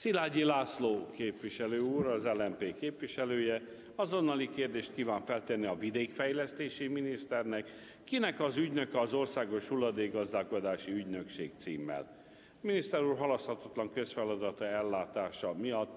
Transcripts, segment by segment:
Szilágyi László képviselő úr, az LMP képviselője, azonnali kérdést kíván feltenni a vidékfejlesztési miniszternek, kinek az ügynöke az Országos Hulladékgazdálkodási Ügynökség címmel. Miniszter úr halaszthatatlan közfeladata ellátása miatt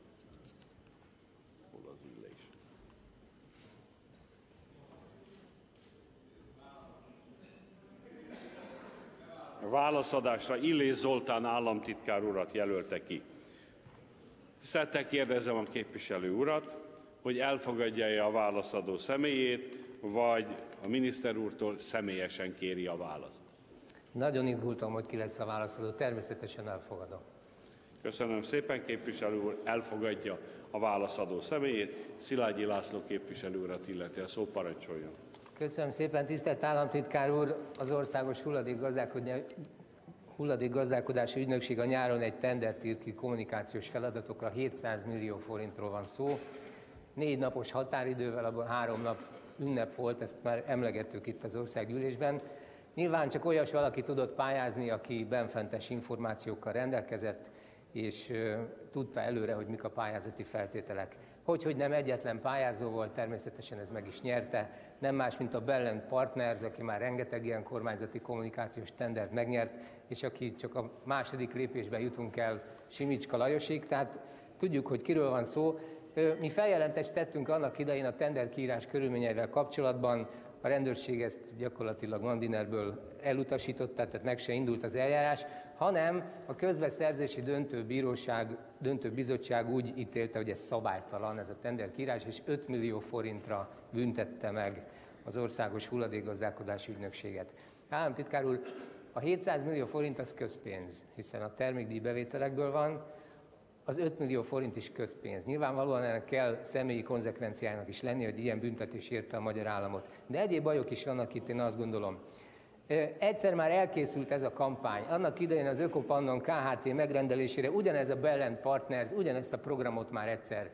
a válaszadásra Illés Zoltán államtitkár urat jelölte ki. Tisztelettel kérdezem a képviselő urat, hogy elfogadja-e a válaszadó személyét, vagy a miniszter úrtól személyesen kéri a választ. Nagyon izgultam, hogy ki lesz a válaszadó, természetesen elfogadom. Köszönöm szépen, képviselő úr, elfogadja a válaszadó személyét. Szilágyi László képviselő urat illeti a szó, parancsoljon. Köszönöm szépen, tisztelt államtitkár úr! Az Országos Hulladékgazdálkodási Ügynökség a nyáron egy tendert írt ki kommunikációs feladatokra, 700 millió forintról van szó. 4 napos határidővel, abban 3 nap ünnep volt, ezt már emlegettük itt az országgyűlésben. Nyilván csak olyas valaki tudott pályázni, aki benfentes információkkal rendelkezett, és tudta előre, hogy mik a pályázati feltételek. Hogy nem egyetlen pályázó volt, természetesen ez meg is nyerte, nem más, mint a Bell & Partners, aki már rengeteg ilyen kormányzati kommunikációs tendert megnyert, és aki csak a második lépésben jutunk el Simicska Lajosig, tehát tudjuk, hogy kiről van szó. Mi feljelentést tettünk annak idején a tenderkiírás körülményeivel kapcsolatban, a rendőrség ezt gyakorlatilag Mandinerből elutasította, tehát meg se indult az eljárás, hanem a közbeszerzési döntőbizottság úgy ítélte, hogy ez szabálytalan, ez a tenderkiírás, és 5 millió forintra büntette meg az Országos Hulladékgazdálkodási Ügynökséget. Államtitkár úr, a 700 millió forint az közpénz, hiszen a termékdíj bevételekből van, az 5 millió forint is közpénz. Nyilvánvalóan ennek kell személyi konzekvenciának is lenni, hogy ilyen büntetés érte a magyar államot. De egyéb bajok is vannak itt, én azt gondolom. Egyszer már elkészült ez a kampány. Annak idején az Ökopannon KHT megrendelésére ugyanez a Bell & Partners, ugyanezt a programot már egyszer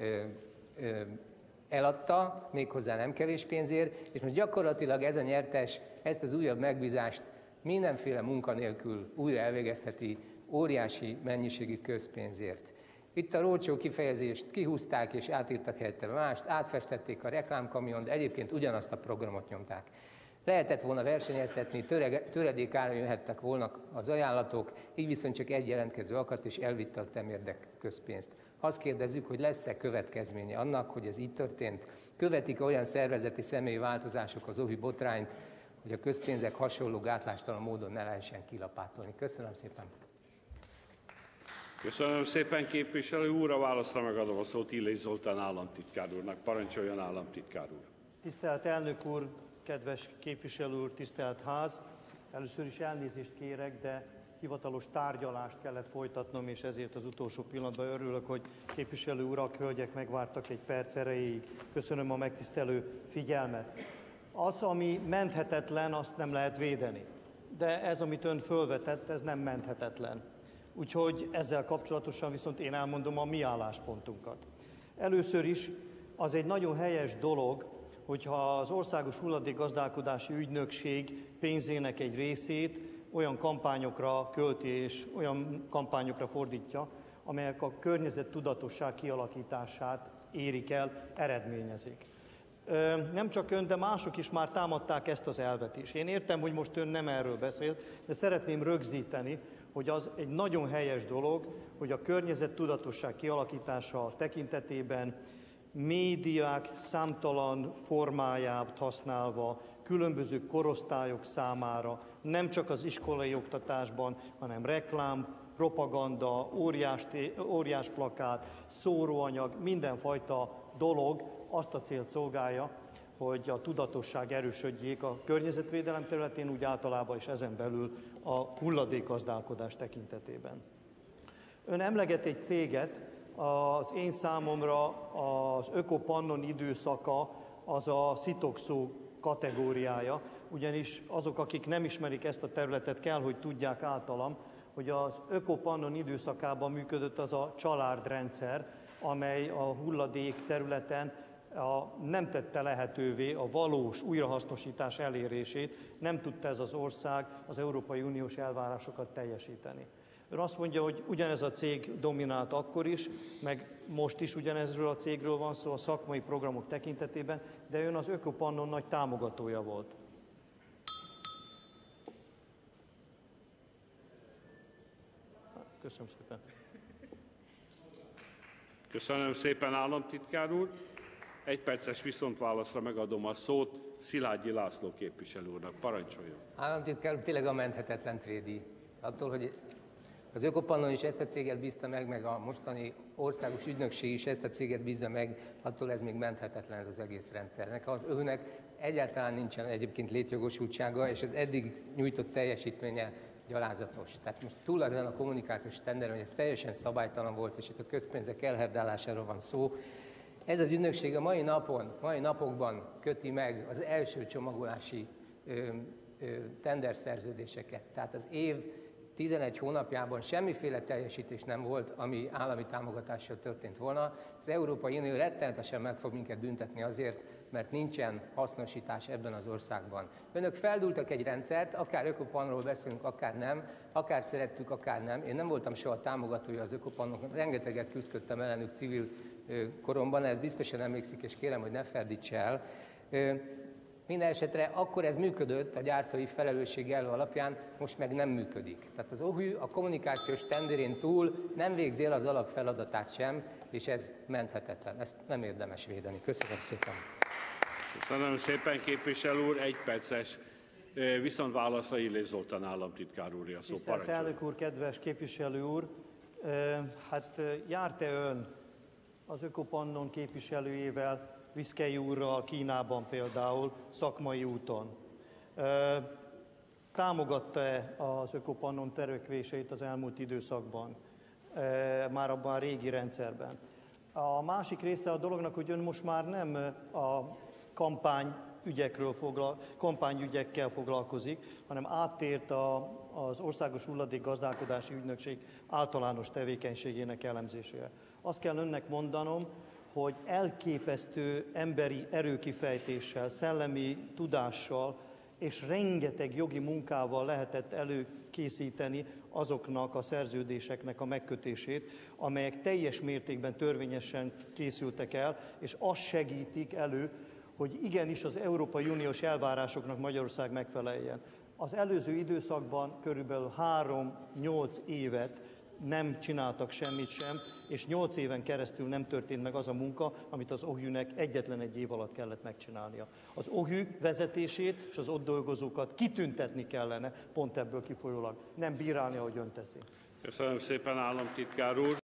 eladta, méghozzá nem kevés pénzért, és most gyakorlatilag ez a nyertes ezt az újabb megbízást mindenféle munkanélkül újra elvégezheti, óriási mennyiségű közpénzért. Itt a rócsó kifejezést kihúzták és átírtak helyette mást, átfestették a reklámkamiont, de egyébként ugyanazt a programot nyomták. Lehetett volna versenyeztetni, töredékáron jöhettek volna az ajánlatok, így viszont csak egy jelentkező akadt, és elvitte a temérdek közpénzt. Azt kérdezzük, hogy lesz-e következménye annak, hogy ez így történt? Követik olyan szervezeti személyi változások az OHI botrányt, hogy a közpénzek hasonló gátlástalan módon ne lehessen kilapátolni. Köszönöm szépen! Köszönöm szépen, képviselő úr, a válaszra megadom a szót Illés Zoltán államtitkár úrnak. Parancsoljon, államtitkár úr! Tisztelt elnök úr, kedves képviselő úr, tisztelt ház! Először is elnézést kérek, de hivatalos tárgyalást kellett folytatnom, és ezért az utolsó pillanatban örülök, hogy képviselő urak, hölgyek megvártak egy perc erejéig. Köszönöm a megtisztelő figyelmet. Az, ami menthetetlen, azt nem lehet védeni. De ez, amit ön fölvetett, ez nem menthetetlen. Úgyhogy ezzel kapcsolatosan viszont én elmondom a mi álláspontunkat. Először is az egy nagyon helyes dolog, hogyha az Országos Hulladékgazdálkodási Ügynökség pénzének egy részét olyan kampányokra költi és olyan kampányokra fordítja, amelyek a környezettudatosság kialakítását érik el, eredményezik. Nem csak ön, de mások is már támadták ezt az elvet is. Én értem, hogy most ön nem erről beszélt, de szeretném rögzíteni, hogy az egy nagyon helyes dolog, hogy a környezettudatosság kialakítása tekintetében médiák számtalan formáját hasznásználva, különböző korosztályok számára, nem csak az iskolai oktatásban, hanem reklám, propaganda, óriás plakát, szóróanyag, mindenfajta dolog azt a célt szolgálja, hogy a tudatosság erősödjék a környezetvédelem területén, úgy általában és ezen belül a hulladékgazdálkodás tekintetében. Ön emleget egy céget, az én számomra az Ökopannon időszaka az a szitokszó kategóriája, ugyanis azok, akik nem ismerik ezt a területet, kell, hogy tudják általam, hogy az Ökopannon időszakában működött az a családrendszer, amely a hulladék területen nem tette lehetővé a valós újrahasznosítás elérését, nem tudta ez az ország az Európai Uniós elvárásokat teljesíteni. Ön azt mondja, hogy ugyanez a cég dominált akkor is, meg most is ugyanezről a cégről van szó a szakmai programok tekintetében, de ön az Ökopannon nagy támogatója volt. Köszönöm szépen. Köszönöm szépen, államtitkár úr. Egy perces viszontválaszra megadom a szót Szilágyi László képviselő úrnak. Parancsoljon. Államtitkár úr tényleg a menthetetlent védi. Attól, hogy az Ökopannon is ezt a céget bízta meg a mostani országos ügynökség is ezt a céget bízza meg, attól ez még menthetetlen ez az egész rendszernek. Az őnek egyáltalán nincsen egyébként létjogosultsága, és az eddig nyújtott teljesítménye gyalázatos. Tehát most túl ezen a kommunikációs tenderen, hogy ez teljesen szabálytalan volt, és itt a közpénzek elherdálásáról van szó. Ez az ügynökség a mai napokban köti meg az első csomagolási tenderszerződéseket. Tehát az év 11 hónapjában semmiféle teljesítés nem volt, ami állami támogatással történt volna. Az Európai Unió rettenetesen meg fog minket büntetni azért, mert nincsen hasznosítás ebben az országban. Önök feldúltak egy rendszert, akár Ökopanról beszélünk, akár nem, akár szerettük, akár nem. Én nem voltam soha támogatója az Ökopannoknak, rengeteget küzdöttem ellenük civil koromban, ez biztosan emlékszik, és kérem, hogy ne ferdítse el. Minden esetre akkor ez működött a gyártói felelősség elve alapján, most meg nem működik. Tehát az OHÜ a kommunikációs tenderén túl nem végzi el az alapfeladatát sem, és ez menthetetlen. Ezt nem érdemes védeni. Köszönöm szépen. Köszönöm szépen, képviselő úr. Egy perces viszontválaszra Illés Zoltán államtitkár úr a szó. Tisztelt elnök úr, kedves képviselő úr! Hát járt-e ön az Ökopannon képviselőjével, Viszkei úrral Kínában például, szakmai úton? Támogatta-e az Ökopannon törekvéseit az elmúlt időszakban, már abban a régi rendszerben? A másik része a dolognak, hogy ön most már nem a kampányügyekkel foglalkozik, hanem áttért az Országos Hulladékgazdálkodási Ügynökség általános tevékenységének elemzésére. Azt kell önnek mondanom, hogy elképesztő emberi erőkifejtéssel, szellemi tudással és rengeteg jogi munkával lehetett előkészíteni azoknak a szerződéseknek a megkötését, amelyek teljes mértékben törvényesen készültek el, és azt segítik elő, hogy igenis az Európai Uniós elvárásoknak Magyarország megfeleljen. Az előző időszakban körülbelül 3-8 évet nem csináltak semmit sem, és 8 éven keresztül nem történt meg az a munka, amit az OHÜ-nek egyetlen egy év alatt kellett megcsinálnia. Az OHÜ vezetését és az ott dolgozókat kitüntetni kellene, pont ebből kifolyólag, nem bírálni, ahogy ön teszi. Köszönöm szépen, államtitkár úr.